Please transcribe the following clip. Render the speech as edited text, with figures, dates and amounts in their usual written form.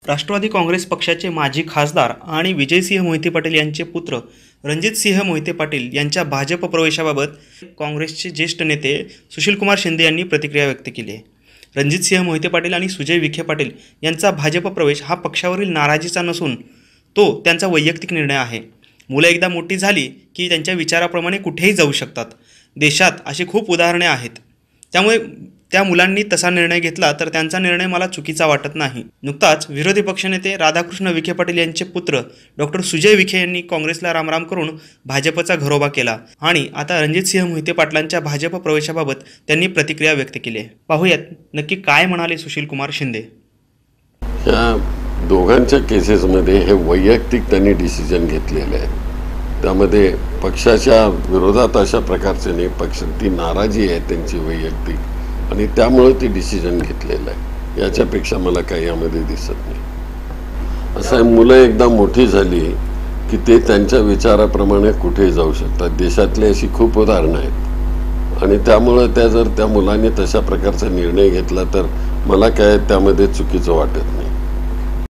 राष्ट्रवादी काँग्रेस पक्षाचे माजी खासदार आणि विजयसिंह मोहिते पाटील यांचे पुत्र रणजितसिंह मोहिते पाटील यांच्या भाजप प्रवेशाबाबत काँग्रेसचे ज्येष्ठ नेते सुशीलकुमार शिंदे यांनी प्रतिक्रिया व्यक्त केली आहे। रणजितसिंह मोहिते पाटील आणि सुजय विखे पाटील यांचा भाजप प्रवेश हा पक्षावरील नाराजीचा नसून तो त्यांचा वैयक्तिक निर्णय आहे। मुलं एकदा मोठी झाली की त्यांच्या विचाराप्रमाणे कुठेही जाऊ शकतात। देशात अशी खूप उदाहरणे आहेत, त्यामुळे त्या मुलांनी तसा निर्णय घेतला तर त्यांचा निर्णय मला चुकीचा वाटत नाही। नुकताच विरोधी पक्षनेते राधाकृष्ण विखे पाटील यांचे पुत्र डॉक्टर सुजय विखे यांनी काँग्रेसला रामराम करून भाजपचा घरोबा केला आणि आता रणजितसिंह मोहिते पाटलांच्या भाजप प्रवेशाबाबत त्यांनी प्रतिक्रिया व्यक्त केली आहे। पाहूयात नक्की काय म्हणाले सुशीलकुमार शिंदे। या दोघांच्या केसेसमध्ये हे वैयक्तिक त्यांनी डिसिजन घेतलेले आहे। त्यामध्ये पक्षाच्या विरोधात अशा प्रकारचे नाही, पक्षाची नाराजी आहे त्यांची वैयक्तिक, आणि त्यामुळे ती डिसिजन घेतलेलं आहे। याच्यापेक्षा मला काही यामध्ये दिसत नाही। असं मुलं एकदा मोठी झाली की ते त्यांच्या विचाराप्रमाणे कुठेही जाऊ शकतात। देशातली अशी खूप उदाहरणं आहेत आणि त्यामुळे त्या मुलांनी तशा प्रकारचा निर्णय घेतला तर मला काय त्यामध्ये चुकीचं वाटत नाही।